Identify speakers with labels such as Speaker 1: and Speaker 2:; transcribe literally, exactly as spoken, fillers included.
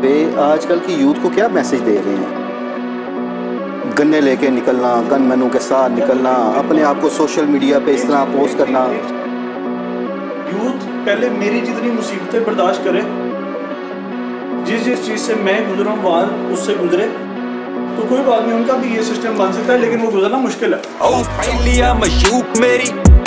Speaker 1: पे आजकल की यूथ को क्या मैसेज दे रहे हैं? गन्ने लेके निकलना, गन मैनों के साथ निकलना, अपने आप को सोशल मीडिया पे इस तरह पोस्ट करना।
Speaker 2: यूथ पहले मेरी जितनी मुसीबतें बर्दाश्त करे, जिस जिस चीज़ से मैं गुजरा हूँ वहाँ उससे गुजरे, तो कोई बात नहीं, उनका भी ये सिस्टम बन सकता है, लेकिन वो गुजरना मुश्किल है।